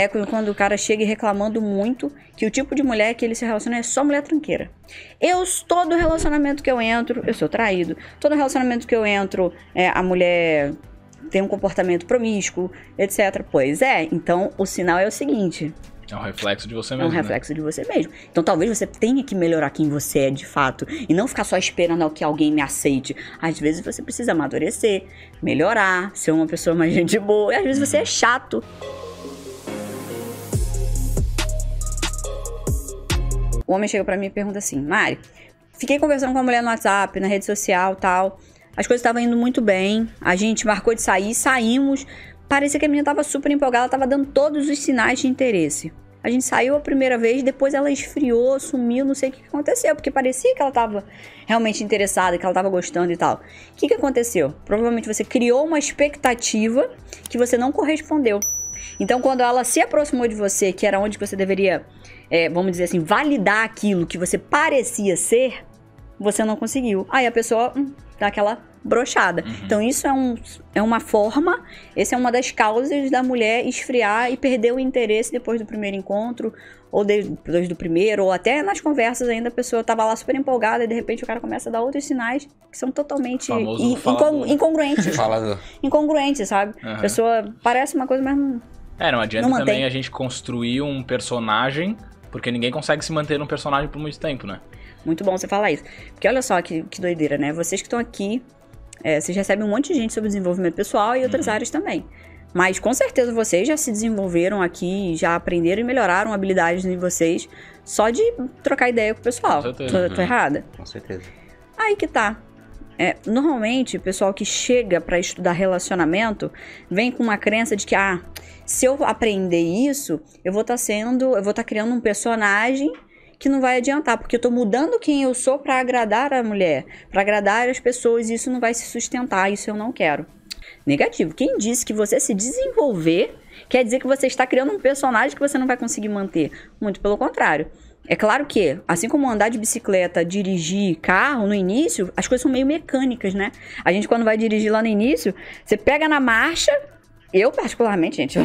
é quando o cara chega reclamando muito que o tipo de mulher que ele se relaciona é só mulher tranqueira. Todo relacionamento que eu entro, eu sou traído. Todo relacionamento que eu entro, a mulher tem um comportamento promíscuo, etc. Pois é, então o sinal é o seguinte... É um reflexo de você mesmo, É um reflexo de você mesmo. Então talvez você tenha que melhorar quem você é de fato. E não ficar só esperando que alguém me aceite. Às vezes você precisa amadurecer, melhorar, ser uma pessoa mais gente boa. E às vezes você é chato. O homem chega pra mim e pergunta assim: Mari, fiquei conversando com uma mulher no WhatsApp, na rede social, tal. As coisas estavam indo muito bem. A gente marcou de sair, saímos. Parecia que a menina tava super empolgada, ela tava dando todos os sinais de interesse. A gente saiu a primeira vez, depois ela esfriou, sumiu, não sei o que aconteceu, porque parecia que ela tava realmente interessada, que ela tava gostando e tal. O que aconteceu? Provavelmente você criou uma expectativa que você não correspondeu. Então, quando ela se aproximou de você, que era onde você deveria, vamos dizer assim, validar aquilo que você parecia ser, você não conseguiu. Aí a pessoa dá aquela broxada. Então isso é uma forma, essa é uma das causas da mulher esfriar e perder o interesse depois do primeiro encontro, ou depois do primeiro, ou até nas conversas ainda a pessoa tava lá super empolgada e de repente o cara começa a dar outros sinais que são totalmente incongruentes. Incongruentes, sabe? A pessoa parece uma coisa, mas não... não adianta também a gente construir um personagem, porque ninguém consegue se manter num personagem por muito tempo, né? Muito bom você falar isso. Porque olha só que doideira, né? Vocês que estão aqui, vocês recebem um monte de gente sobre desenvolvimento pessoal e outras áreas também. Mas com certeza vocês já se desenvolveram aqui, já aprenderam e melhoraram habilidades em vocês só de trocar ideia com o pessoal. Com certeza. Tô errada? Com certeza. Aí que tá. Normalmente, o pessoal que chega pra estudar relacionamento vem com uma crença de que, se eu aprender isso, eu vou estar criando um personagem que não vai adiantar, porque eu tô mudando quem eu sou pra agradar a mulher, pra agradar as pessoas, e isso não vai se sustentar, isso eu não quero. Negativo. Quem disse que você se desenvolver quer dizer que você está criando um personagem que você não vai conseguir manter? Muito pelo contrário. É claro que, assim como andar de bicicleta, dirigir carro, no início, as coisas são meio mecânicas, né? A gente, quando vai dirigir lá no início, você pega na marcha. Eu, particularmente, gente,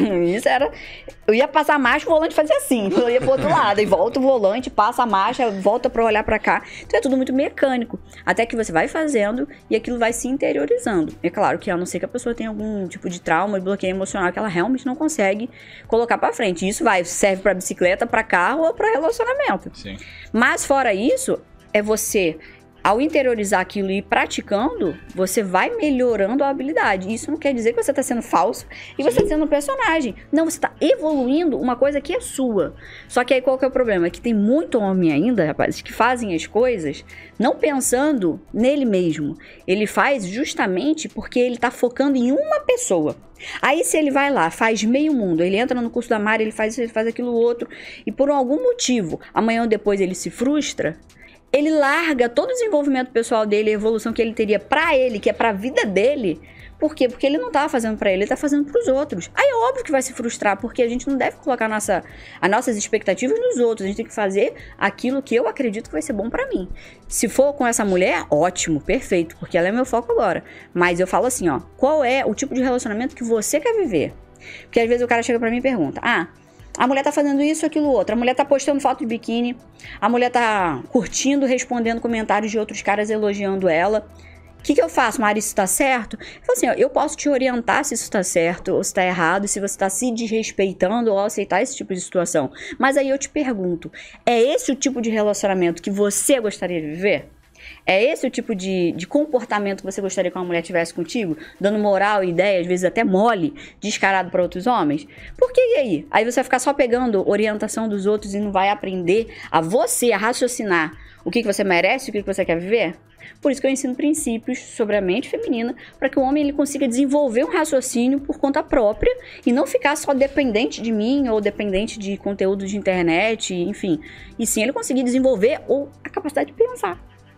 eu ia passar a marcha, o volante fazia assim, eu ia pro outro lado, e volta o volante, passa a marcha, volta pra olhar pra cá. Então é tudo muito mecânico, até que você vai fazendo e aquilo vai se interiorizando. É claro que, a não ser que a pessoa tenha algum tipo de trauma e bloqueio emocional que ela realmente não consegue colocar pra frente. Isso serve pra bicicleta, pra carro ou pra relacionamento. Sim. Mas fora isso, você... Ao interiorizar aquilo e ir praticando, você vai melhorando a habilidade. Isso não quer dizer que você está sendo falso e você está sendo um personagem. Não, você está evoluindo uma coisa que é sua. Só que aí qual que é o problema? É que tem muito homem ainda, rapazes, que fazem as coisas não pensando nele mesmo. Ele faz justamente porque ele está focando em uma pessoa. Aí se ele vai lá, faz meio mundo, ele entra no curso da Mari, ele faz aquilo outro, e por algum motivo, amanhã ou depois ele se frustra, ele larga todo o desenvolvimento pessoal dele, a evolução que ele teria pra ele, que é pra vida dele. Por quê? Porque ele não tá fazendo pra ele tá fazendo pros outros. Aí é óbvio que vai se frustrar, porque a gente não deve colocar as nossas expectativas nos outros. A gente tem que fazer aquilo que eu acredito que vai ser bom pra mim. Se for com essa mulher, ótimo, perfeito, porque ela é meu foco agora. Mas eu falo assim, qual é o tipo de relacionamento que você quer viver? Porque às vezes o cara chega pra mim e pergunta, a mulher tá fazendo isso, aquilo, outro. A mulher tá postando foto de biquíni. A mulher tá curtindo, respondendo comentários de outros caras elogiando ela. O que eu faço, Mari? Isso tá certo? Eu falo assim, eu posso te orientar se isso tá certo ou se tá errado, se você tá se desrespeitando ou aceitar esse tipo de situação. Mas aí eu te pergunto, é esse o tipo de relacionamento que você gostaria de viver? É esse o tipo de comportamento que você gostaria que uma mulher tivesse contigo? Dando moral e ideia, às vezes até mole, descarado para outros homens? Por que e aí? Aí você vai ficar só pegando orientação dos outros e não vai aprender a raciocinar o que você merece e o que você quer viver? Por isso que eu ensino princípios sobre a mente feminina, para que o homem ele consiga desenvolver um raciocínio por conta própria e não ficar só dependente de mim ou dependente de conteúdo de internet, enfim. E sim ele conseguir desenvolver a capacidade de pensar.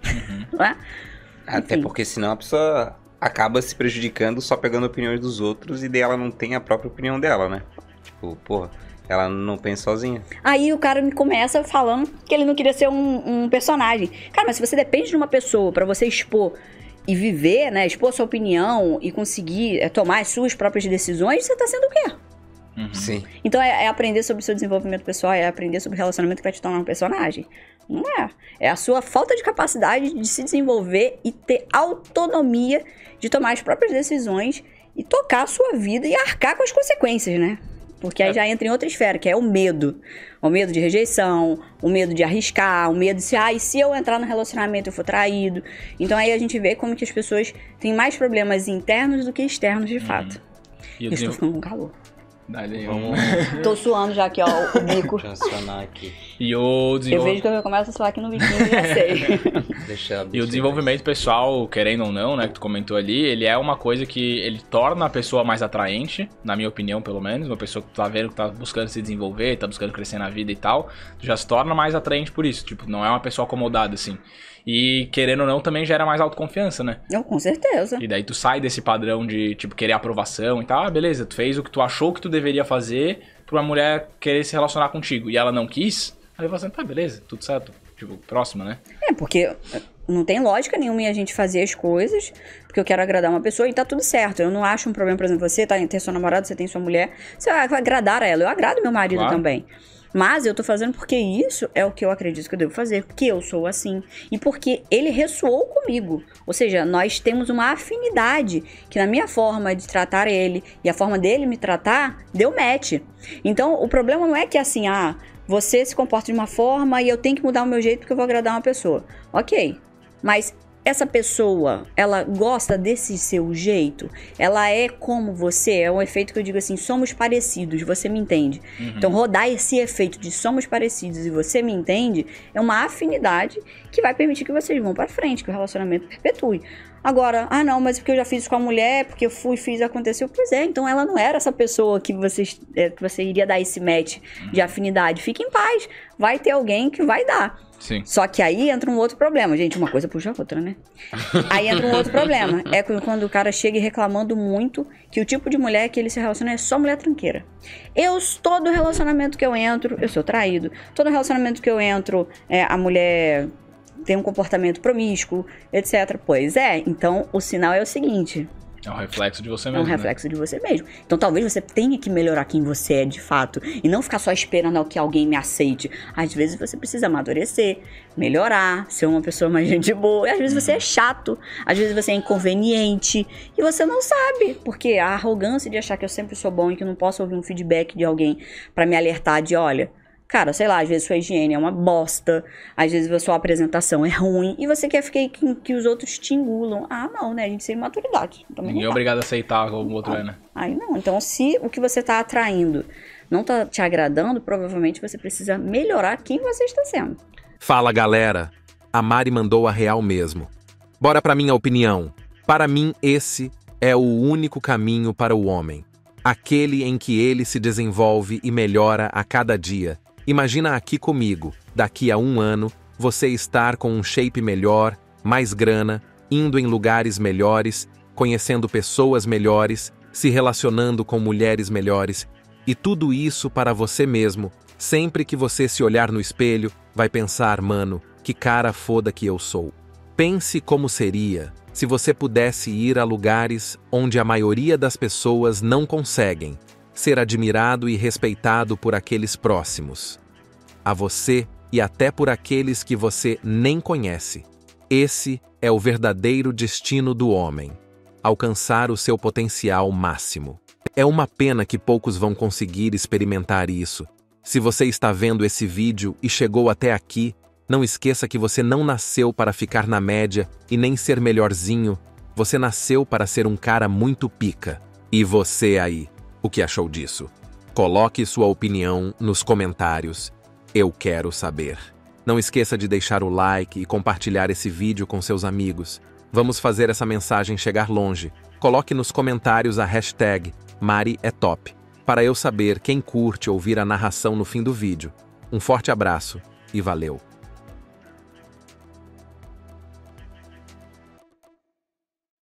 Não é? Até porque senão a pessoa acaba se prejudicando só pegando opiniões dos outros e daí ela não tem a própria opinião dela, né? Tipo, ela não pensa sozinha. Aí o cara me começa falando que ele não queria ser um personagem. Cara, mas se você depende de uma pessoa pra você expor e viver, né? Expor a sua opinião e conseguir tomar as suas próprias decisões, você tá sendo o quê? Sim. Então é aprender sobre o seu desenvolvimento pessoal, é aprender sobre o relacionamento que vai te tornar um personagem. Não é. É a sua falta de capacidade de se desenvolver e ter autonomia de tomar as próprias decisões e tocar a sua vida e arcar com as consequências, né? Porque aí já entra em outra esfera, que é o medo. O medo de rejeição, o medo de arriscar, o medo de e se eu entrar no relacionamento eu for traído. Então aí a gente vê como que as pessoas têm mais problemas internos do que externos de fato. Eu estou ficando com calor. Tô suando já aqui, ó, o bico. Funcionar aqui. Eu vejo que eu começo a suar aqui no biquinho e já sei. E o desenvolvimento pessoal, querendo ou não, né, que tu comentou ali, ele é uma coisa que ele torna a pessoa mais atraente, na minha opinião, pelo menos. Uma pessoa que tu tá vendo que tá buscando se desenvolver, tá buscando crescer na vida e tal, já se torna mais atraente por isso. Tipo, não é uma pessoa acomodada, assim. E, querendo ou não, também gera mais autoconfiança, né? Com certeza. E daí tu sai desse padrão de, tipo, querer aprovação e tal. Ah, beleza, tu fez o que tu achou que tu deveria fazer pra uma mulher querer se relacionar contigo. E ela não quis, aí você fala assim, beleza, tudo certo. Tipo, próxima, né? Porque não tem lógica nenhuma em a gente fazer as coisas porque eu quero agradar uma pessoa e tá tudo certo. Eu não acho um problema, por exemplo, você tem seu namorado, você tem sua mulher, você vai agradar a ela. Eu agrado meu marido também. Mas eu tô fazendo porque isso é o que eu acredito que eu devo fazer, porque eu sou assim. E porque ele ressoou comigo. Ou seja, nós temos uma afinidade que na minha forma de tratar ele e a forma dele me tratar, deu match. Então, o problema não é que assim, você se comporta de uma forma e eu tenho que mudar o meu jeito porque eu vou agradar uma pessoa. Ok, mas essa pessoa, ela gosta desse seu jeito? Ela é como você? É um efeito que eu digo assim, somos parecidos, você me entende? Então, rodar esse efeito de somos parecidos e você me entende, é uma afinidade que vai permitir que vocês vão pra frente, que o relacionamento perpetue. Agora, não, mas porque eu já fiz isso com a mulher, porque eu fiz, aconteceu. Pois é, então ela não era essa pessoa que você iria dar esse match de afinidade. Fique em paz, vai ter alguém que vai dar. Sim. Só que aí entra um outro problema. Gente, uma coisa puxa a outra, né? Aí entra um outro problema. É quando o cara chega reclamando muito que o tipo de mulher que ele se relaciona é só mulher tranqueira. Todo relacionamento que eu entro, eu sou traído. Todo relacionamento que eu entro, a mulher tem um comportamento promíscuo, etc. Pois é, então o sinal é o seguinte... É um reflexo de você mesmo. É um reflexo de você mesmo. Então talvez você tenha que melhorar quem você é de fato. E não ficar só esperando que alguém me aceite. Às vezes você precisa amadurecer, melhorar, ser uma pessoa mais gente boa. E às vezes você é chato. Às vezes você é inconveniente. E você não sabe. Porque a arrogância de achar que eu sempre sou bom e que eu não posso ouvir um feedback de alguém pra me alertar de, olha... Cara, sei lá, às vezes sua higiene é uma bosta, às vezes a sua apresentação é ruim, e você quer ficar que os outros te engulam. Não, né? A gente tem maturidade. Ninguém é obrigado a aceitar como o outro é, né? Aí não. Então, se o que você tá atraindo não tá te agradando, provavelmente você precisa melhorar quem você está sendo. Fala, galera. A Mari mandou a real mesmo. Bora pra minha opinião. Para mim, esse é o único caminho para o homem. Aquele em que ele se desenvolve e melhora a cada dia. Imagina aqui comigo, daqui a 1 ano, você estar com um shape melhor, mais grana, indo em lugares melhores, conhecendo pessoas melhores, se relacionando com mulheres melhores, e tudo isso para você mesmo. Sempre que você se olhar no espelho, vai pensar, mano, que cara foda que eu sou. Pense como seria se você pudesse ir a lugares onde a maioria das pessoas não conseguem, ser admirado e respeitado por aqueles próximos a você e até por aqueles que você nem conhece. Esse é o verdadeiro destino do homem, alcançar o seu potencial máximo. É uma pena que poucos vão conseguir experimentar isso. Se você está vendo esse vídeo e chegou até aqui, não esqueça que você não nasceu para ficar na média e nem ser melhorzinho. Você nasceu para ser um cara muito pica. E você aí? O que achou disso? Coloque sua opinião nos comentários. Eu quero saber. Não esqueça de deixar o like e compartilhar esse vídeo com seus amigos. Vamos fazer essa mensagem chegar longe. Coloque nos comentários a hashtag #MariEtop, para eu saber quem curte ouvir a narração no fim do vídeo. Um forte abraço e valeu!